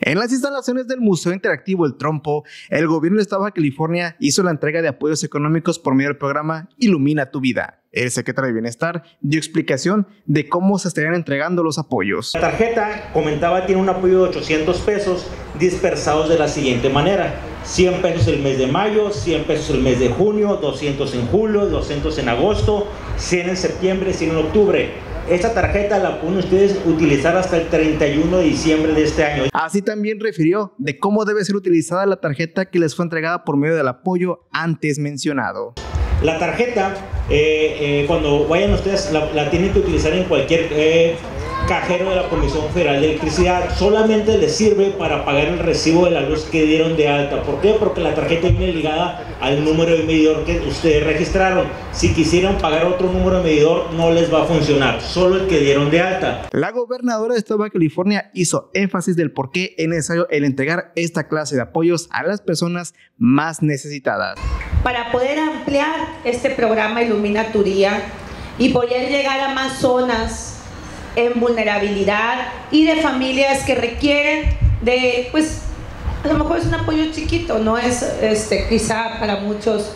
En las instalaciones del Museo Interactivo El Trompo, el gobierno de Estado de Baja California hizo la entrega de apoyos económicos por medio del programa Ilumina tu Vida. El secretario de Bienestar dio explicación de cómo se estarían entregando los apoyos. La tarjeta, comentaba, tiene un apoyo de 800 pesos dispersados de la siguiente manera: 100 pesos el mes de mayo, 100 pesos el mes de junio, 200 en julio, 200 en agosto, 100 en septiembre, 100 en octubre. Esta tarjeta la pueden ustedes utilizar hasta el 31 de diciembre de este año. Así también refirió de cómo debe ser utilizada la tarjeta que les fue entregada por medio del apoyo antes mencionado. La tarjeta, cuando vayan ustedes, la tienen que utilizar en cualquier cajero de la Comisión Federal de Electricidad. Solamente les sirve para pagar el recibo de la luz que dieron de alta. ¿Por qué? Porque la tarjeta viene ligada al número de medidor que ustedes registraron. Si quisieran pagar otro número de medidor, no les va a funcionar, solo el que dieron de alta. La gobernadora de Estado de Baja California hizo énfasis del por qué es necesario el entregar esta clase de apoyos a las personas más necesitadas. Para poder ampliar este programa Ilumina tu Día y poder llegar a más zonas en vulnerabilidad y de familias que requieren de, pues, a lo mejor es un apoyo chiquito, no es quizá para muchos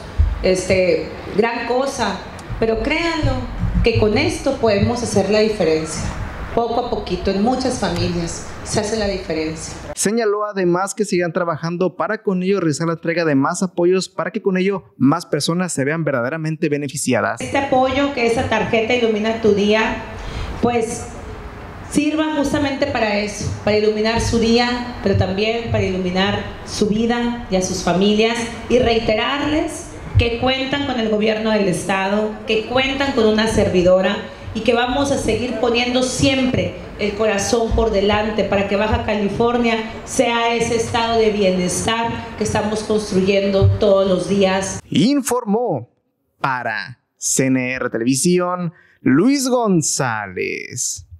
gran cosa, pero créanlo que con esto podemos hacer la diferencia. Poco a poquito, en muchas familias se hace la diferencia. Señaló además que sigan trabajando para con ello realizar la entrega de más apoyos para que con ello más personas se vean verdaderamente beneficiadas. Este apoyo, que esa tarjeta Ilumina tu Día, pues sirva justamente para eso, para iluminar su día, pero también para iluminar su vida y a sus familias, y reiterarles que cuentan con el gobierno del estado, que cuentan con una servidora y que vamos a seguir poniendo siempre el corazón por delante para que Baja California sea ese estado de bienestar que estamos construyendo todos los días. Informó para CNR Televisión Luis González.